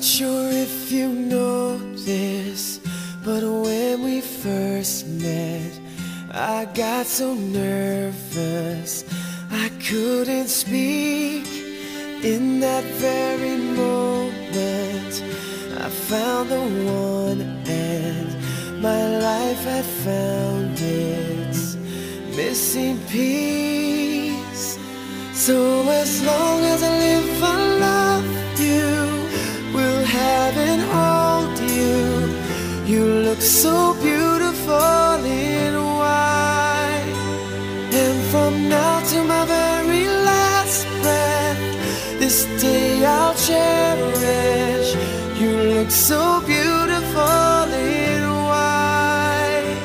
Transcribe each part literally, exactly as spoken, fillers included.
Not sure if you know this, but when we first met, I got so nervous I couldn't speak. In that very moment, I found the one, and my life had found its missing piece. So as long as I live, I love you, will have and hold you. You look so beautiful in white, and from now to my very last breath, this day I'll cherish. You look so beautiful in white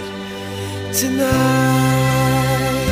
tonight.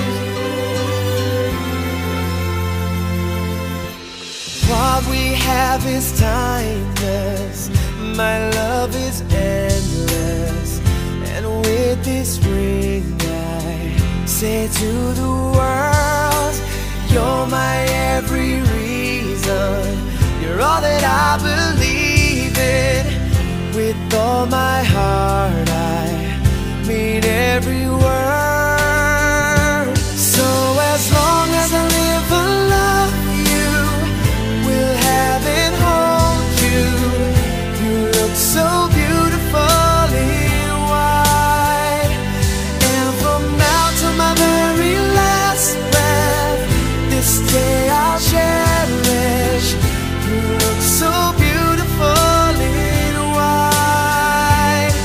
What we have is timeless, my love is endless, and with this ring I say to the world, you're my every reason, you're all that I believe in. With all my heart I mean every word. So as long as I live, I love you, will have and hold you. You look so beautiful in white, and from now to my very last breath, this day I'll cherish. You look so beautiful in white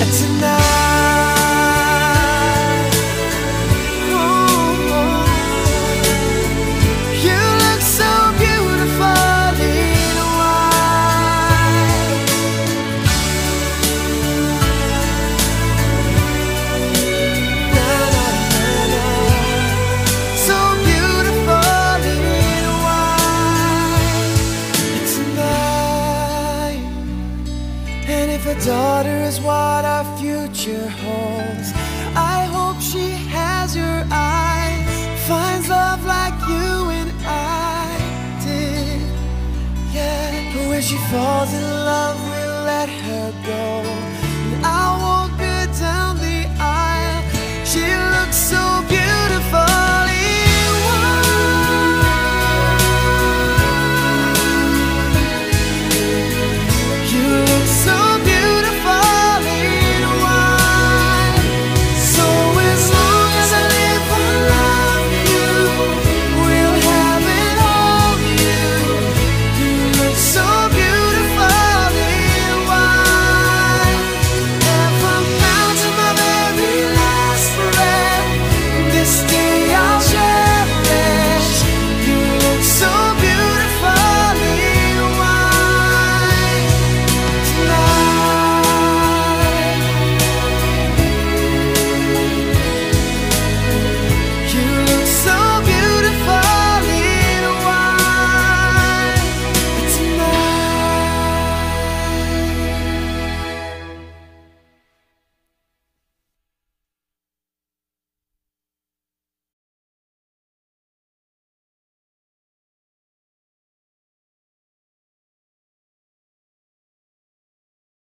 tonight. Ooh, you look so beautiful in white. Na, na, na, na. So beautiful in white tonight. And if a daughter is what our future holds, I hope she has your eyes, finds love like you and I did. Yeah, but when she falls in love